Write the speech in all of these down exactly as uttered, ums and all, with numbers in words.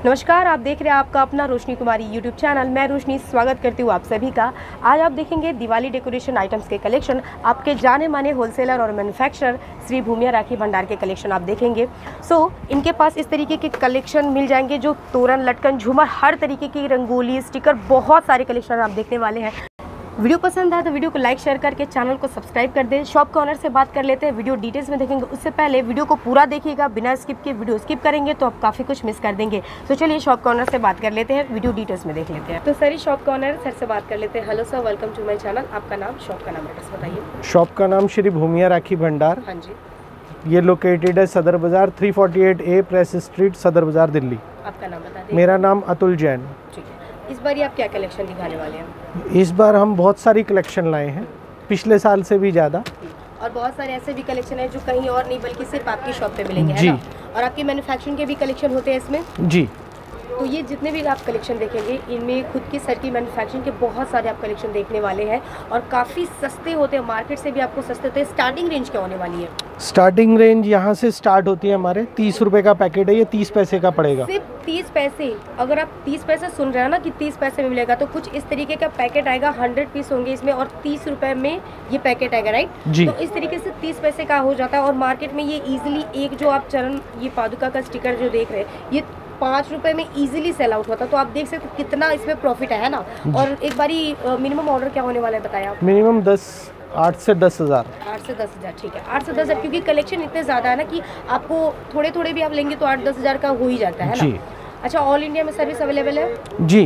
नमस्कार, आप देख रहे हैं आपका अपना रोशनी कुमारी यूट्यूब चैनल। मैं रोशनी स्वागत करती हूँ आप सभी का। आज आप देखेंगे दिवाली डेकोरेशन आइटम्स के कलेक्शन। आपके जाने माने होलसेलर और मैन्युफैक्चरर श्री भूमिया राखी भंडार के कलेक्शन आप देखेंगे। सो so, इनके पास इस तरीके के कलेक्शन मिल जाएंगे जो तोरण, लटकन, झूमर, हर तरीके की रंगोली, स्टिकर, बहुत सारे कलेक्शन आप देखने वाले हैं। वीडियो पसंद आए तो वीडियो को लाइक शेयर करके चैनल को सब्सक्राइब कर दें। शॉप के ऑनर से बात कर लेते हैं, वीडियो डिटेल्स में देखेंगे। उससे पहले वीडियो को पूरा देखिएगा, बिना स्किप के। वीडियो स्किप करेंगे तो आप काफ़ी कुछ मिस कर देंगे। तो चलिए शॉप के ऑनर से बात कर लेते हैं, वीडियो डिटेल्स में देख लेते हैं। तो सर, शॉप के ऑनर सर से बात कर लेते हैं। Hello sir, welcome to my channel. आपका नाम, शॉप का नाम, एड्रेस बताइए। शॉप का नाम श्री भूमिया राखी भंडार। हाँ जी। ये लोकेटेड है सदर बाजार, तीन सौ अड़तालीस ए प्रेस स्ट्रीट, सदर बाजार, दिल्ली। आपका नाम बता दीजिए। मेरा नाम अतुल जैन। ठीक है, इस बार ये आप क्या कलेक्शन दिखाने वाले हैं? इस बार हम बहुत सारी कलेक्शन लाए हैं, पिछले साल से भी ज़्यादा। और बहुत सारे ऐसे भी कलेक्शन है जो कहीं और नहीं बल्कि सिर्फ आपकी शॉप पे मिलेंगे, जी। है ना? और आपकी मैन्युफैक्चरिंग के भी कलेक्शन होते हैं इसमें? जी। तो ये जितने भी आप कलेक्शन देखेंगे इनमें खुद की सर की मैन्युफैक्चरिंग के बहुत सारे आप कलेक्शन देखने वाले हैं और काफ़ी सस्ते होते हैं, मार्केट से भी आपको सस्ते होते हैं। स्टार्टिंग रेंज क्या होने वाली है? स्टार्टिंग रेंज यहाँ से स्टार्ट होती है हमारे तीस रुपए का पैकेट है, ये तीस पैसे का पड़ेगा। सिर्फ तीस पैसे। अगर आप तीस पैसे सुन रहे हैं ना कि तीस पैसे में मिलेगा, तो कुछ इस तरीके का पैकेट आएगा, हंड्रेड पीस होंगे इसमें और तीस रुपए में ये पैकेट आएगा, राइट जी। तो इस तरीके से तीस पैसे का हो जाता है। और मार्केट में ये इजिली एक जो आप चरण ये पादुका का स्टिकर जो देख रहे हैं, ये पाँच रुपए में इजीली सेल आउट होता है। तो आप देख सकते कितना इसमें प्रॉफिट है ना। और एक बारी मिनिमम ऑर्डर क्या होने वाला है बताया आप? मिनिमम दस आठ से दस हज़ार आठ से दस हज़ार ठीक है, आठ से दस हज़ार क्योंकि कलेक्शन इतने ज़्यादा है ना कि आपको थोड़े थोड़े भी आप लेंगे तो आठ दस हज़ार का हो ही जाता है ना। अच्छा, ऑल इंडिया में सर्विस अवेलेबल है? जी।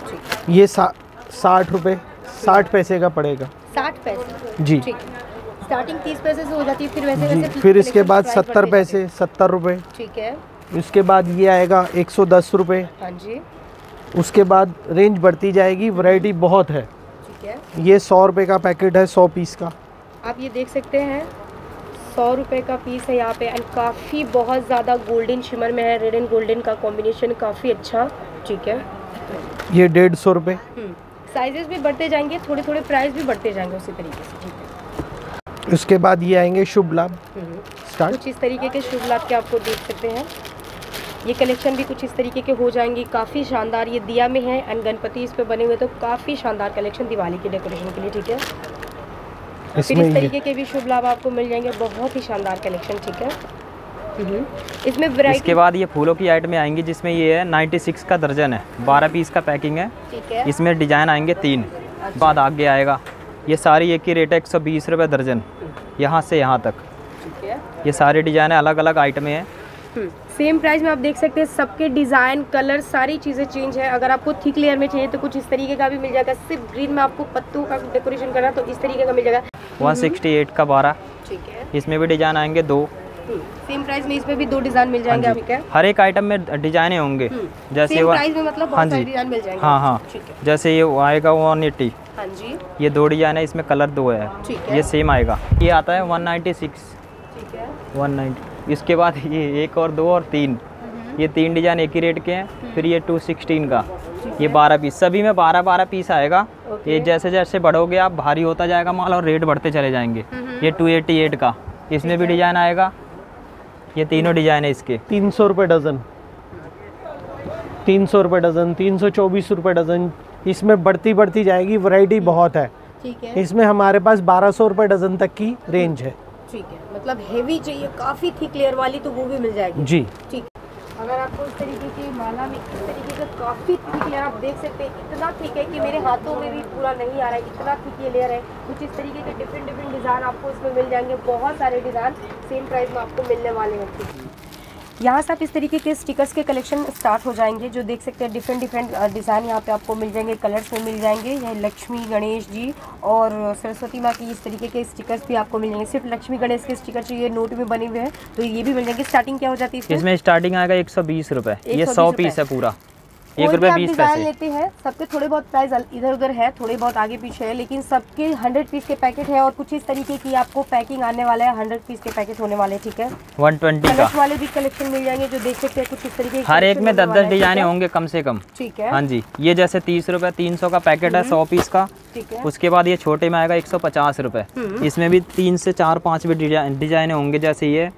ये सा, साठ रुपये साठ पैसे का पड़ेगा। साठ पैसे जी। ठीक है, स्टार्टिंग तीस पैसे से हो जाती है, फिर वैसे वैसे फिर इसके बाद सत्तर पैसे, सत्तर रुपये। ठीक है। उसके बाद ये आएगा एक सौ दस रुपये। हाँ जी। उसके बाद रेंज बढ़ती जाएगी, वैरायटी बहुत है। ठीक है। ये सौ रुपये का पैकेट है, सौ पीस का। आप ये देख सकते हैं, सौ रुपये का पीस है यहाँ पे। एंड काफ़ी बहुत ज़्यादा गोल्डन शिमर में है, रेड एंड गोल्डन का कॉम्बिनेशन काफ़ी अच्छा। ठीक है। ये डेढ़ सौ रुपये। साइजेस भी बढ़ते जाएंगे, थोड़े थोड़े प्राइस भी बढ़ते जाएंगे उसी तरीके से। ठीक है। उसके बाद ये आएंगे शुभ लाभ स्टार्ट। कुछ इस तरीके के शुभ लाभ के आपको देख सकते हैं। ये कलेक्शन भी कुछ इस तरीके के हो जाएंगे, काफ़ी शानदार। ये दिया में है एंड गणपति इस पे बने हुए, तो काफ़ी शानदार कलेक्शन दिवाली के डेकोरेशन के लिए। ठीक है। फिर इस तरीके के भी शुभ लाभ आपको मिल जाएंगे, बहुत ही शानदार कलेक्शन। ठीक है। इसमें वैरायटी। इसके बाद ये फूलों की आइटमें आएंगी जिसमें ये है छियानवे का दर्जन है, बारह पीस का पैकिंग है। ठीक है। इसमें डिजाइन आएंगे तीन। अच्छा। बाद आगे आएगा ये सारी एक ही रेट है, एक सौ बीस रुपये दर्जन, यहाँ से यहाँ तक। ठीक है। ये सारे डिजाइन अलग अलग आइटमें हैं। सेम प्राइस में आप देख सकते हैं, सबके डिज़ाइन, कलर, सारी चीज़ें चेंज है। अगर आपको थिक लेयर में चाहिए तो कुछ इस तरीके का भी मिल जाएगा। सिर्फ ग्रीन में आपको पत्तों का डेकोरेशन करना तो इस तरीके का मिल जाएगा। एक सौ अड़सठ का बारह। ठीक है। इसमें भी डिजाइन आएंगे दो। सेम प्राइस में इसमें भी दो डिजाइन मिल जाएंगे। ठीक है। हर एक आइटम में डिजाइन होंगे, जैसे वो प्राइस में मतलब बहुत सारे डिजाइन मिल जाएंगे। हाँ हाँ। जैसे ये आएगा वन एट्टी। हाँ जी। ये दो डिजाइन है, इसमें कलर दो है। ठीक है। ये सेम आएगा। ये आता है वन नाइन्टी सिक्स। ठीक है। One ninety. इसके बाद ये एक और दो और तीन, ये तीन डिजाइन एक ही रेट के हैं। फिर ये टू सिक्सटीन का, ये बारह पीस, सभी में बारह बारह पीस आएगा। ये जैसे जैसे बढ़ोगे आप भारी होता जाएगा माल और रेट बढ़ते चले जाएंगे। ये टू एटी एट का, इसमें भी डिजाइन आएगा। ये तीनों डिजाइन है इसके। तीन सौ रुपये डज़न, तीन सौ रुपये डज़न, तीन सौ चौबीस रुपये डज़न। इसमें बढ़ती बढ़ती जाएगी, वैरायटी बहुत है। ठीक है। इसमें हमारे पास बारह सौ रुपये डज़न तक की रेंज है। ठीक है, मतलब हेवी चाहिए, काफ़ी थिक लेयर वाली, तो वो भी मिल जाएगी। जी। ठीक। अगर आपको इस तरीके की माला में इस तरीके का काफ़ी थिक लेयर आप देख सकते हैं, इतना थिक है कि मेरे हाथों में भी पूरा नहीं आ रहा है, इतना थिक ये लेयर है। कुछ इस तरीके के डिफरेंट डिफरेंट डिज़ाइन आपको इसमें मिल जाएंगे, बहुत सारे डिज़ाइन सेम प्राइस में आपको मिलने वाले हैं। यहाँ से आप इस तरीके के स्टिकर्स के कलेक्शन स्टार्ट हो जाएंगे, जो देख सकते हैं डिफरेंट डिफरेंट डिज़ाइन यहाँ पे आपको मिल जाएंगे, कलर्स में मिल जाएंगे। यह लक्ष्मी, गणेश जी और सरस्वती माँ की इस तरीके के स्टिकर्स भी आपको मिल जाएंगे। सिर्फ लक्ष्मी गणेश के स्टिकर चाहिए, नोट में बने हुए हैं, तो ये भी मिल जाएंगे। स्टार्टिंग क्या हो जाती है इसमें? इसमें स्टार्टिंग आएगा एक सौ बीस रुपये। ये सौ पीस है पूरा, एक रुपये बीस पैसे लेते हैं। सबके थोड़े बहुत प्राइस इधर उधर है, थोड़े बहुत आगे पीछे है, लेकिन सबके हंड्रेड पीस के पैकेट है। और कुछ इस तरीके की आपको पैकिंग आने वाला है, हंड्रेड पीस के पैकेट होने वाले। ठीक है। वन ट्वेंटी का वाले भी कलेक्शन मिल जाएंगे, जो देख सकते हैं कुछ इस तरीके। हर एक में दस दस डिजाइन होंगे कम से कम। ठीक है। हाँ जी। ये जैसे तीस रुपये तीन सौ का पैकेट है, सौ पीस का। ठीक है। उसके बाद ये छोटे में आएगा एक सौ पचास रुपये। इसमें भी तीन से चार पाँच भी डिजाइन होंगे, जैसे ये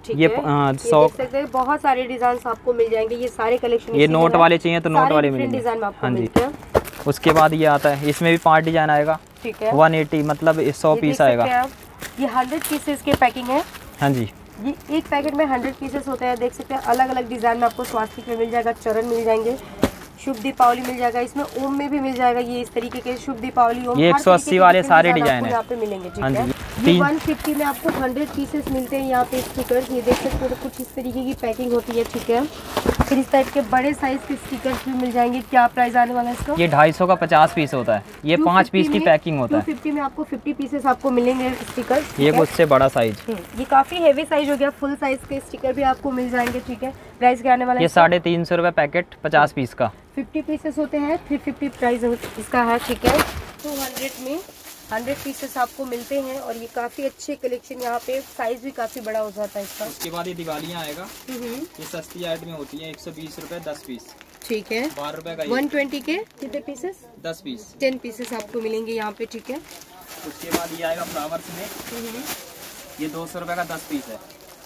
ठीक ये है। आ, ये सौ देख सकते हैं बहुत सारे डिजाइन आपको मिल जाएंगे, ये सारे कलेक्शन ये नोट वाले चाहिए तो नोट वाले मिलेंगे। डिजाइन में आपको हाँ जी। मिलते हैं। उसके बाद ये आता है, इसमें भी पांच डिजाइन आएगा, ठीक है। वन एटी मतलब सौ ये पीस देख सकते आएगा। हैं आप, ये हंड्रेड पीसेस के पैकिंग है। हाँ जी, ये एक पैकेट में हंड्रेड पीसेस होते हैं। देख सकते हैं अलग अलग डिजाइन में आपको स्वास्तिक में मिल जाएगा, चरण मिल जाएंगे, शुभ दीपावली मिल जाएगा, इसमें ओम में भी मिल जाएगा। ये इस तरीके के शुभ दीपावली ओम ये हर एक सौ अस्सी तरीके के वाले different सारे design डिजाइन आपको है। यहाँ पे मिलेंगे, ठीक हाँ है। जी, ये तीन- वन फिफ्टी में आपको हंड्रेड पीसेस मिलते हैं यहाँ पे स्टिकर्स। ये देख सकते हो तो कुछ इस तरीके की पैकिंग होती है, ठीक है। फिर इस टाइप के बड़े साइज के स्टिकर्स भी मिल जाएंगे। क्या प्राइस आने वाला है इसका? ये ढाई सौ का पचास पीस होता है, ये पाँच पीस की पैकिंग होता है। टू फिफ्टी में आपको फिफ्टी पीसेस आपको मिलेंगे स्टिकर्स। ये उससे बड़ा साइज, ये काफी हेवी साइज हो गया, फुल साइज के स्टिकर भी आपको मिल जाएंगे, ठीक है। प्राइस क्या आने वाला है ये इसका? साढ़े तीन सौ रुपये पैकेट पचास पीस का। फिफ्टी पीसेस होते हैं, थ्री फिफ्टी प्राइस इसका है, ठीक है। टू हंड्रेड में हंड्रेड पीसेस आपको मिलते हैं और ये काफी अच्छे कलेक्शन, यहाँ पे साइज भी काफी बड़ा हो जाता है इसका। उसके बाद ये दिवालियाँ आएगा, हम्म, ये सस्ती आइट में होती है, एक सौ बीस रुपये दस पीस, ठीक है। बारह रुपए का वन ट्वेंटी के कितने पीसेस? दस पीस। टेन पीसेस आपको मिलेंगे यहाँ पे, ठीक है। उसके बाद ये आएगा फ्लावर्स में, हम्म, ये दो सौ रुपये का दस पीस है।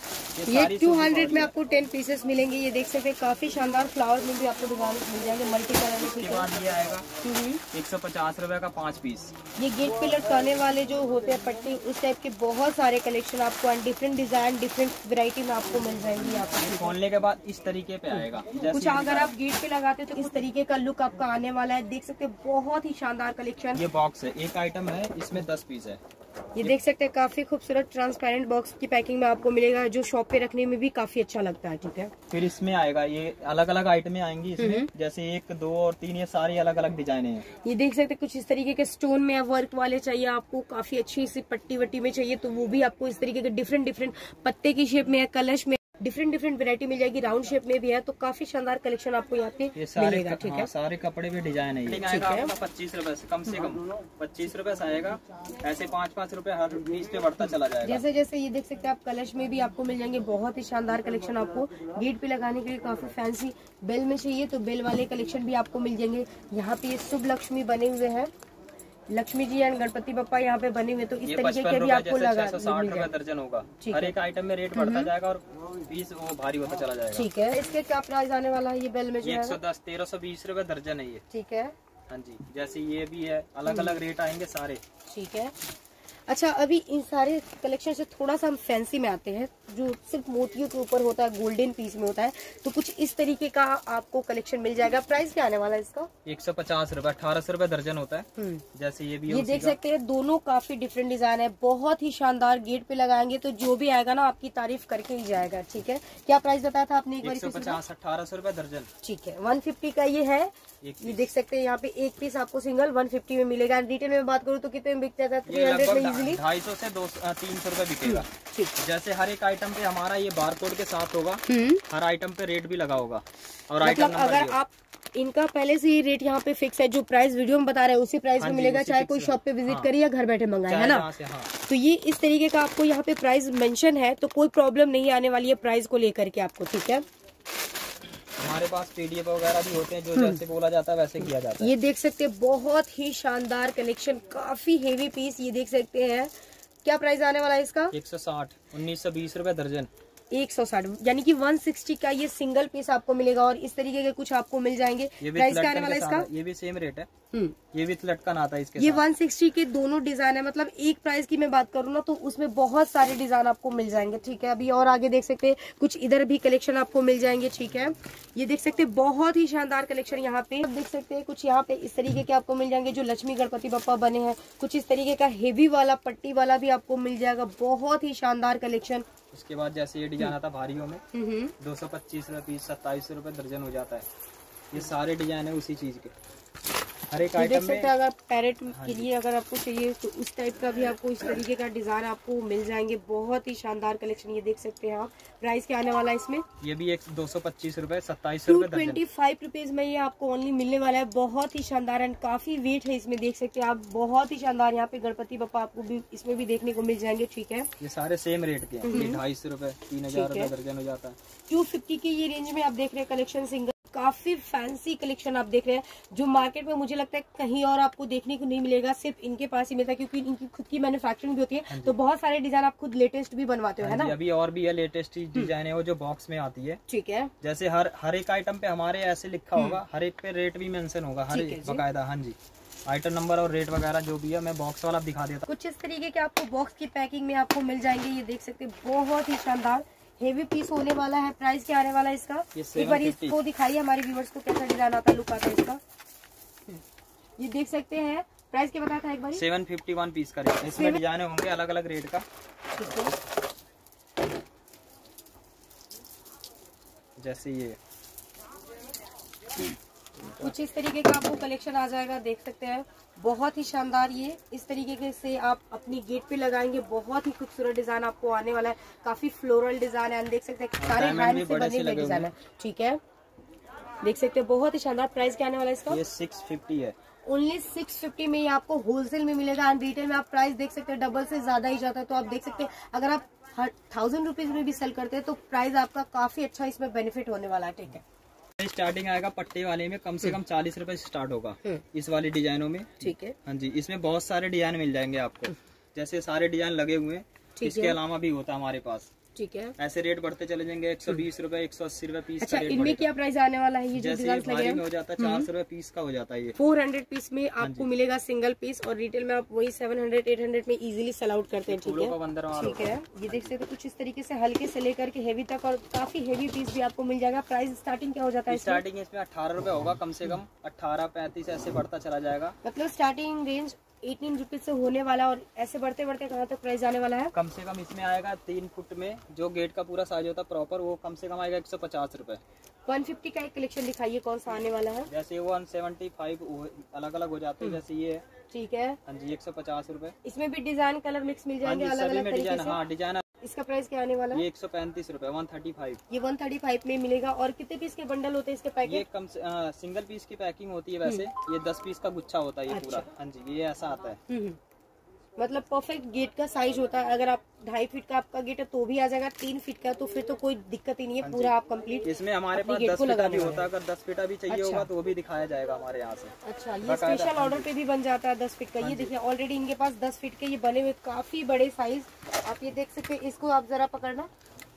ये सारी टू सूखी हंड्रेड में पाउडर आपको टेन पीसेस मिलेंगे। ये देख सकते हैं काफी शानदार फ्लावर में भी आपको डिजाइन मिल जाएंगे, मल्टी कलर में, ठीक उसके है। बाद ये आएगा हम्म, एक सौ पचास रुपये का पाँच पीस। ये गेट पे लटकाने वाले जो होते हैं पट्टी, उस टाइप के बहुत सारे कलेक्शन आपको and different design different variety में आपको मिल जाएंगी यहाँ पे। खोलने के बाद इस तरीके पे आएगा, कुछ जैसे अगर आप गेट पे लगाते हैं तो इस तरीके का लुक आपका आने वाला है। देख सकते हैं बहुत ही शानदार कलेक्शन। ये बॉक्स है, एक आइटम है, इसमें दस पीस है। ये देख सकते हैं काफी खूबसूरत ट्रांसपेरेंट बॉक्स की पैकिंग में आपको मिलेगा, जो शॉप पे रखने में भी काफी अच्छा लगता है, ठीक है। फिर इसमें आएगा, ये अलग अलग आइटमें आएंगी इसमें, जैसे एक दो और तीन, ये सारी अलग अलग डिजाइने हैं। ये देख सकते हैं कुछ इस तरीके के स्टोन में वर्क वाले चाहिए आपको, काफी अच्छी सी पट्टी वट्टी में चाहिए तो वो भी आपको इस तरीके के डिफरेंट डिफरेंट पत्ते की शेप में है, कलश में डिफरेंट डिफरेंट वैरायटी मिल जाएगी, राउंड शेप में भी है, तो काफी शानदार कलेक्शन आपको यहाँ पे ये सारे मिलेगा, ठीक है। हाँ, सारे कपड़े भी डिजाइन है। ये ठीक है। पच्चीस रुपए से कम से कम पच्चीस रुपए से आएगा, ऐसे पाँच पाँच रुपए हर पीस पे बढ़ता चला जाएगा। जैसे जैसे ये देख सकते हैं आप, कलश में भी आपको मिल जाएंगे बहुत ही शानदार कलेक्शन। आपको गेट पे लगाने के लिए काफी फैंसी, बेल में चाहिए तो बेल वाले कलेक्शन भी आपको मिल जाएंगे। यहाँ पे ये शुभ लक्ष्मी बने हुए हैं, लक्ष्मी जी एंड गणपति बप्पा यहाँ पे बने हुए, तो इस तरीके के भी आपको लगा साठ रुपए दर्जन होगा। हर एक आइटम में रेट बढ़ता जाएगा और पीस वो भारी होता चला जाएगा, ठीक है। इसके क्या प्राइस आने वाला है? ये बेल में जो एक है सौ दस तेरह सौ बीस रुपए दर्जन है ये, ठीक है। हाँ जी। जैसे ये भी है, अलग अलग रेट आएंगे सारे, ठीक है। अच्छा, अभी इन सारे कलेक्शन से थोड़ा सा हम फैंसी में आते हैं, जो सिर्फ मोतियों के ऊपर होता है, गोल्डन पीस में होता है, तो कुछ इस तरीके का आपको कलेक्शन मिल जाएगा। प्राइस क्या आने वाला है इसका? एक सौ पचास रुपए, अठारह सौ रुपए दर्जन होता है। हम्म, जैसे ये भी है ये उसी देख का। सकते हैं दोनों काफी डिफरेंट डिजाइन है, बहुत ही शानदार। गेट पे लगाएंगे तो जो भी आएगा ना आपकी तारीफ करके ही जाएगा, ठीक है। क्या प्राइस बताया था आपने एक बार? एक सौ पचास अठारह सौ रुपए दर्जन, ठीक है। वन फिफ्टी का ये है। ये देख सकते हैं यहाँ पे एक पीस आपको सिंगल वन फिफ्टी में मिलेगा। रिटेल में बात करूँ तो कितने में बिकता था? थ्री ये हंड्रेड में लगभग इजिली। ढाई सौ से दो तीन सौ रुपए बिकेगा। ठीक। जैसे हर एक आइटम पे हमारा ये बारकोड के साथ होगा, हम्म, हर आइटम पे रेट भी लगा होगा और आइटम मतलब नंबर अगर आप इनका पहले से ही रेट यहाँ पे फिक्स है, जो प्राइस वीडियो में बता रहे हैं उसी प्राइस हाँ में जी, मिलेगा, उसी चाहे fix कोई है। शॉप पे विजिट हाँ। करे या घर बैठे मंगाए, है ना। जहाँ से, हाँ। तो ये इस तरीके का आपको यहाँ पे प्राइस मेंशन है, तो कोई प्रॉब्लम नहीं आने वाली है प्राइस को लेकर के आपको, ठीक है। हमारे पास पीडीएफ वगैरह भी होते हैं, जो जैसे बोला जाता है वैसे किया जाता है। ये देख सकते हैं बहुत ही शानदार कलेक्शन, काफी हेवी पीस। ये देख सकते हैं क्या प्राइस आने वाला है इसका? एक सौ साठ उन्नीस सौ बीस रुपए दर्जन, एक सौ साठ, यानी कि वन सिक्सटी का ये सिंगल पीस आपको मिलेगा और इस तरीके के कुछ आपको मिल जाएंगे। ये भी प्राइस क्या आने वाला है इसका? ये भी सेम रेट है, हम्म, ये भी लटकन आता है इसके ये साथ। वन सिक्सटी के दोनों डिजाइन है, मतलब एक प्राइस की मैं बात करूँ ना तो उसमें बहुत सारे डिजाइन आपको मिल जाएंगे, ठीक है। अभी और आगे देख सकते हैं कुछ इधर भी कलेक्शन आपको मिल जाएंगे, ठीक है। ये देख सकते हैं बहुत ही शानदार कलेक्शन यहाँ पे आप देख सकते हैं। कुछ यहाँ पे इस तरीके के आपको मिल जाएंगे जो लक्ष्मी गणपति बप्पा बने हैं। कुछ इस तरीके का हेवी वाला पट्टी वाला भी आपको मिल जाएगा, बहुत ही शानदार कलेक्शन। उसके बाद जैसे ये डिजाइन आता है भारियों में, हम्म, दो सौ पच्चीस रुपए पीस, सत्ताईस रुपए दर्जन हो जाता है। ये सारे डिजाइन है उसी चीज के, हर एक ये देख आइटम सकते में। हैं अगर पैरेट के लिए अगर आपको चाहिए तो उस टाइप का भी आपको इस तरीके का डिजाइन आपको मिल जाएंगे, बहुत ही शानदार कलेक्शन। ये देख सकते हैं आप। प्राइस क्या आने वाला है इसमें? ये भी एक दो सौ पच्चीस रुपए, सत्ताईस टू रुपए दर्जन। ट्वेंटी फाइव रुपीज में ये आपको ओनली मिलने वाला है, बहुत ही शानदार एंड काफी वेट है इसमें। देख सकते हैं आप, बहुत ही शानदार। यहाँ पे गणपति बप्पा आपको भी इसमें भी देखने को मिल जाएंगे, ठीक है। ये सारे सेम रेट के हैं, ये ढाई सौ रुपए तीन हजार रुपए दर्जन हो जाता है। टू फिफ्टी की ये रेंज में आप देख रहे हैं कलेक्शन सिंगल, काफी फैंसी कलेक्शन आप देख रहे हैं, जो मार्केट में मुझे लगता है कहीं और आपको देखने को नहीं मिलेगा, सिर्फ इनके पास ही मिलता है, क्योंकि इनकी खुद की मैन्युफैक्चरिंग भी होती है। तो बहुत सारे डिजाइन आप खुद लेटेस्ट भी बनवाते हो, है ना? अभी और भी है लेटेस्ट डिजाइन है वो जो बॉक्स में आती है। ठीक है। जैसे हर हर एक आइटम पे हमारे ऐसे लिखा होगा, हर एक पे रेट भी मेंशन होगा, हर एक बकायदा। हाँ जी, आइटम नंबर और रेट वगैरह जो भी है मैं बॉक्स वाला दिखा देता हूँ। कुछ इस तरीके के आपको बॉक्स की पैकिंग में आपको मिल जाएंगे। ये देख सकते हैं, बहुत ही शानदार हेवी पीस होने वाला है। प्राइस क्या आने वाला है इसका? एक बार इसको दिखाइए हमारे व्यूअर्स को, कैसा डिजाइन आता है, लुक आता है इसका। ये देख सकते हैं, प्राइस क्या बताया था एक बार? सेवन फिफ्टी वन पीस का रेट। इसमें डिजाइन होंगे अलग अलग रेट का। जैसे ये कुछ इस तरीके का आपको कलेक्शन आ जाएगा, देख सकते हैं, बहुत ही शानदार। ये इस तरीके से आप अपनी गेट पे लगाएंगे, बहुत ही खूबसूरत डिजाइन आपको आने वाला है। काफी फ्लोरल डिजाइन है, देख सकते हैं सारे हैंड से बने हुए डिजाइन है। ठीक है, देख सकते हैं, बहुत ही शानदार। प्राइस क्या आने वाला है इसका? ये सिक्स फिफ्टी है। ओनली सिक्स फिफ्टी में ये आपको होलसेल में मिलेगा। एंड रिटेल में आप प्राइस देख सकते हैं डबल से ज्यादा ही जाता है। तो आप देख सकते हैं, अगर आप थाउजेंड रुपीज में भी सेल करते हैं तो प्राइस आपका काफी अच्छा इसमें बेनिफिट होने वाला है। ठीक है, स्टार्टिंग आएगा पट्टे वाले में कम से कम चालीस रुपए से स्टार्ट होगा इस वाली डिजाइनों में। ठीक है। हाँ जी, इसमें बहुत सारे डिजाइन मिल जाएंगे आपको, जैसे सारे डिजाइन लगे हुए हैं। इसके अलावा भी होता है हमारे पास। ठीक है, ऐसे रेट बढ़ते चले जाएंगे, एक सौ बीस रूपए, एक सौ अस्सी रूपए पीस। अच्छा, इनमें क्या प्राइस आने वाला है? ये जो डिजाइन लगे हैं हो जाता है चार सौ रूपये पीस का हो जाता है। ये फोर हंड्रेड पीस में आपको मिलेगा सिंगल पीस, और रिटेल में आप वही सेवन हंड्रेड एट हंड्रेड में इजीली सेल आउट करते हैं। ठीक है, ठीक है। ये देख सकते हैं, कुछ इस तरीके से हल्के से लेकर के हेवी तक, और काफी हेवी पीस भी आपको मिल जाएगा। प्राइस स्टार्टिंग क्या हो जाता है? स्टार्टिंग इसमें अठारह रूपए होगा कम से कम, अठारह पैंतीस ऐसे बढ़ता चला जाएगा। मतलब स्टार्टिंग रेंज एटीन रुपीज से होने वाला, और ऐसे बढ़ते बढ़ते कहाँ तक प्राइस जाने वाला है? कम से कम इसमें आएगा तीन फुट में जो गेट का पूरा साइज होता है प्रॉपर, वो कम से कम आएगा एक सौ पचास रूपए। वन फिफ्टी का एक कलेक्शन दिखाइए, कौन सा आने वाला है? जैसे वन सेवेंटी फाइव अलग अलग हो जाते हैं, जैसे ये। ठीक है। हाँ जी, एक सौ पचास रूपए। इसमें भी डिजाइन कलर मिक्स मिल जाएंगे अलग अलग तरीके से। हाँ, डिजाइन। इसका प्राइस क्या आने वाला है? ये एक सौ पैंतीस रूपए, वन थर्टी फाइव। ये वन थर्टी फाइव में मिलेगा। और कितने पीस के बंडल होते हैं इसके पैकेट? ये कम से आ, सिंगल पीस की पैकिंग होती है वैसे। ये दस पीस का गुच्छा होता है ये पूरा। हाँ जी, ये ऐसा आता है। मतलब परफेक्ट गेट का साइज होता है। अगर आप ढाई फीट का आपका गेट है तो भी आ जाएगा, तीन फीट का तो फिर तो कोई दिक्कत ही नहीं है, पूरा आप कंप्लीट। इसमें हमारे पास दस फीटा भी होता है, अगर दस फीटा भी चाहिए होगा तो वो भी दिखाया जाएगा हमारे यहाँ से। अच्छा, ये स्पेशल ऑर्डर पे भी बन जाता है दस फीट का। ये देखिए, ऑलरेडी इनके पास दस फीट के ये बने हुए काफी बड़े साइज आप ये देख सकते हैं। इसको आप जरा पकड़ना,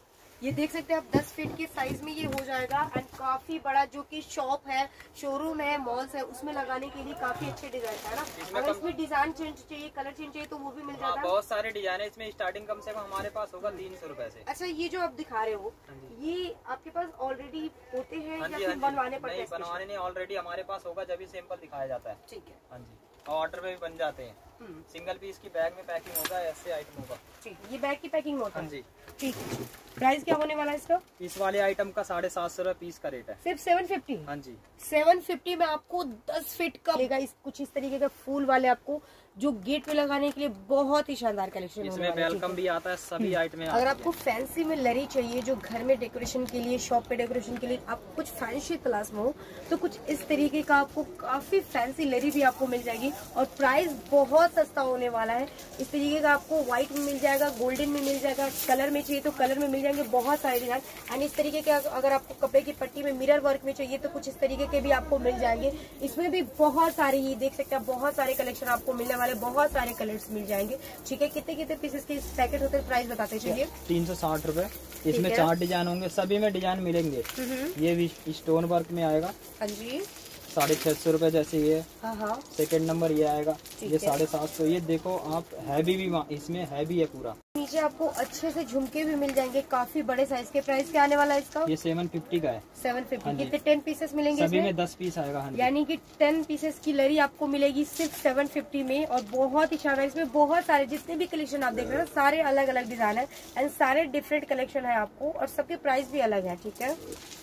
ये देख सकते हैं आप दस फीट के साइज में ये हो जाएगा। एंड काफी बड़ा, जो कि शॉप है, शोरूम है, मॉल्स है, उसमें लगाने के लिए काफी अच्छे डिजाइन है ना। अगर इसमें डिजाइन चेंज चाहिए, कलर चेंज चाहिए तो वो भी मिल जाता है। बहुत सारे डिजाइन है इसमें। स्टार्टिंग कम से कम हमारे पास होगा तीन सौ रूपये से। अच्छा, ये जो आप दिखा रहे हो ये आपके पास ऑलरेडी होते हैं या फिर बनवाने पड़ते हैं? बनवाने नहीं, ऑलरेडी हमारे पास होगा, जब भी सैंपल दिखाया जाता है। ठीक है। हाँ जी, ऑर्डर में भी बन जाते हैं। सिंगल पीस की बैग में पैकिंग होगा, ऐसे आइटम होगा। ठीक, ये बैग की पैकिंग होता है। हाँ जी, ठीक है। प्राइस क्या होने वाला है इसका? इस वाले आइटम का साढ़े सात सौ रूपये पीस का रेट है। सिर्फ सेवन फिफ्टी? हाँ जी, सेवन फिफ्टी में आपको दस फीट का मिलेगा। इस कुछ इस तरीके के फूल वाले आपको जो गेट पे लगाने के लिए बहुत ही शानदार कलेक्शन होने वाला है। इसमें वेलकम भी आता है, सभी आइटम। अगर आपको फैंसी में लरी चाहिए, जो घर में डेकोरेशन के लिए, शॉप पे डेकोरेशन के लिए, आप कुछ फैंसी क्लास में हो तो कुछ इस तरीके का आपको काफी फैंसी लरी भी आपको मिल जाएगी। और प्राइस बहुत सस्ता होने वाला है। इस तरीके का आपको व्हाइट में मिल जाएगा, गोल्डन में मिल जाएगा, कलर में चाहिए तो कलर में मिल जाएंगे, बहुत सारे डिजाइन। एंड इस तरीके के अगर आपको कपड़े की पट्टी में मिरर वर्क में चाहिए तो कुछ इस तरीके के भी आपको मिल जाएंगे। इसमें भी बहुत सारे, ये देख सकते हैं, बहुत सारे कलेक्शन आपको मिलने वाले, बहुत सारे कलर्स मिल जाएंगे। ठीक है, कितने कितने पीसेस के पैकेट होते हैं, प्राइस बताते चलिए? तीन सौ साठ रूपये। इसमें चार डिजाइन होंगे, सभी में डिजाइन मिलेंगे। ये भी स्टोन वर्क में आएगा। हाँ जी, साढ़े छह सौ रूपये जैसे ये। हाँ हाँ। सेकेंड नंबर ये आएगा, ये साढ़े सात सौ। ये देखो आप, हैवी भी इसमें हैवी है पूरा। नीचे आपको अच्छे से झुमके भी मिल जाएंगे, काफी बड़े साइज के। प्राइस क्या आने वाला है इसका? ये सेवन फिफ्टी का है। सेवन फिफ्टी कितने टेन पीसेस मिलेंगे? सभी में दस पीस आएगा। यानी कि टेन पीसेस की लरी आपको मिलेगी सिर्फ सेवन फिफ्टी में। और बहुत ही शानदार, इसमें बहुत सारे जितने भी कलेक्शन आप देख रहे हैं सारे अलग अलग डिजाइन है एंड सारे डिफरेंट कलेक्शन है आपको, और सबके प्राइस भी अलग है। ठीक है,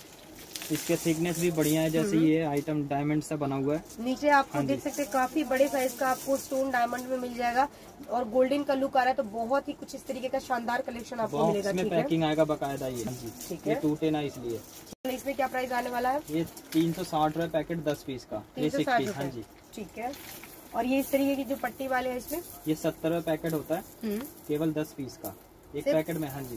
इसके थिकनेस भी बढ़िया है। जैसे ये आइटम डायमंड से बना हुआ है। नीचे आपको देख सकते हैं काफी बड़े साइज का आपको स्टोन डायमंड में मिल जाएगा, और गोल्डन का लुक आ रहा है। तो बहुत ही कुछ इस तरीके का शानदार कलेक्शन आपको मिलेगा। इसमें पैकिंग आएगा बकायदा। ये ठीक है, है, टूटे ना इसलिए। इसमें क्या प्राइस आने वाला है? ये तीन सौ साठ रूपये पैकेट, दस पीस का। तीन सौ साठ हाँ जी, ठीक है। और ये इस तरीके की जो पट्टी वाले हैं इसमें, ये सत्तर रूपये पैकेट होता है, केवल दस पीस का एक पैकेट में। हाँ जी,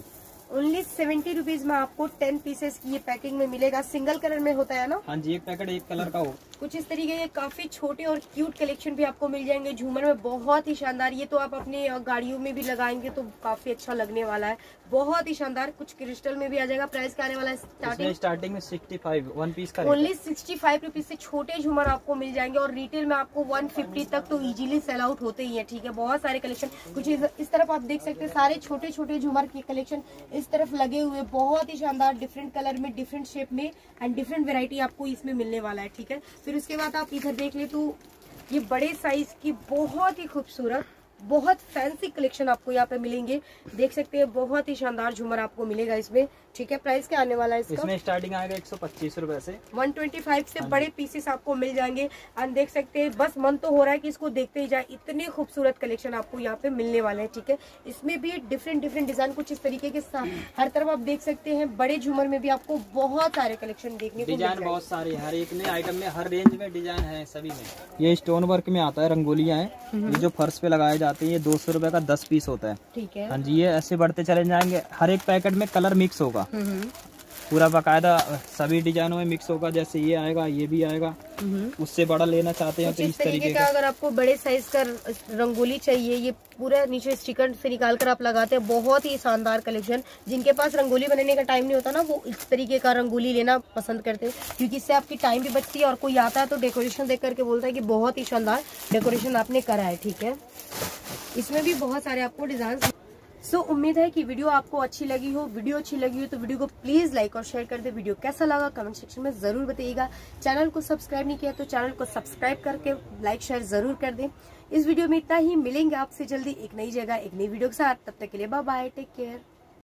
ओनली सेवेंटी रुपीज में आपको टेन पीसेस की ये पैकिंग में मिलेगा। सिंगल कलर में होता है ना? हाँ जी, एक पैकेट एक कलर का हो। कुछ इस तरीके के काफी छोटे और क्यूट कलेक्शन भी आपको मिल जाएंगे झूमर में, बहुत ही शानदार। ये तो आप अपनी गाड़ियों में भी लगाएंगे तो काफी अच्छा लगने वाला है, बहुत ही शानदार। कुछ क्रिस्टल में भी आ जाएगा। प्राइस क्या आने वाला है स्टार्टिंग? स्टार्टिंग में सिक्सटी फाइव वन पीस का ओनली सिक्सटी फाइव रुपीज से छोटे झूमर आपको मिल जाएंगे और रिटेल में आपको वन फिफ्टी तक तो इजीली सेल आउट होते ही है। ठीक है, बहुत सारे कलेक्शन। कुछ इस तरफ आप देख सकते हैं, सारे छोटे छोटे झूमर के कलेक्शन इस तरफ लगे हुए, बहुत ही शानदार, डिफरेंट कलर में, डिफरेंट शेप में एंड डिफरेंट वेरायटी आपको इसमें मिलने वाला है। ठीक है, फिर उसके बाद आप इधर देख ले तो ये बड़े साइज की बहुत ही खूबसूरत, बहुत फैंसी कलेक्शन आपको यहाँ पे मिलेंगे। देख सकते हैं, बहुत ही शानदार झूमर आपको मिलेगा इसमें। ठीक है, प्राइस क्या आने वाला है इसका? इसमें स्टार्टिंग आएगा एक सौ पच्चीस रूपये से। वन ट्वेंटी फाइव से बड़े पीसेस आपको मिल जाएंगे। एंड देख सकते हैं, बस मन तो हो रहा है कि इसको देखते ही जाए, इतने खूबसूरत कलेक्शन आपको यहाँ पे मिलने वाले हैं। ठीक है, इसमें भी डिफरेंट डिफरेंट डिजाइन कुछ इस तरीके के हर तरफ आप देख सकते हैं। बड़े झूमर में भी आपको बहुत सारे कलेक्शन देखने को मिल डिजाइन बहुत सारे, हर एक में आइटम में हर रेंज में डिजाइन है सभी में। ये स्टोन वर्क में आता है, रंगोलियां हैं, ये जो फर्श पे लगाए जाते हैं, ये दो सौ रूपये का दस पीस होता है। ठीक है, हाँ जी, ये ऐसे बढ़ते चले जाएंगे। हर एक पैकेट में कलर मिक्स होगा, पूरा बकायदा सभी डिजाइनों में मिक्स होगा। जैसे ये आएगा, ये भी आएगा। उससे बड़ा लेना चाहते हैं तो इस तरीके का। अगर आपको बड़े साइज का रंगोली चाहिए, ये पूरा नीचे स्टिकर से निकाल कर आप लगाते हैं, बहुत ही शानदार कलेक्शन। जिनके पास रंगोली बनाने का टाइम नहीं होता ना, वो इस तरीके का रंगोली लेना पसंद करते हैं, क्योंकि इससे आपकी टाइम भी बचती है और कोई आता है तो डेकोरेशन देख करके बोलता है कि बहुत ही शानदार डेकोरेशन आपने करा है। ठीक है, इसमें भी बहुत सारे आपको डिजाइन। सो so, उम्मीद है कि वीडियो आपको अच्छी लगी हो। वीडियो अच्छी लगी हो तो वीडियो को प्लीज लाइक और शेयर कर दे। वीडियो कैसा लगा कमेंट सेक्शन में जरूर बताइएगा। चैनल को सब्सक्राइब नहीं किया तो चैनल को सब्सक्राइब करके लाइक शेयर जरूर कर दें। इस वीडियो में इतना ही, मिलेंगे आपसे जल्दी एक नई जगह एक नई वीडियो के साथ। तब तक के लिए बाय बाय, टेक केयर।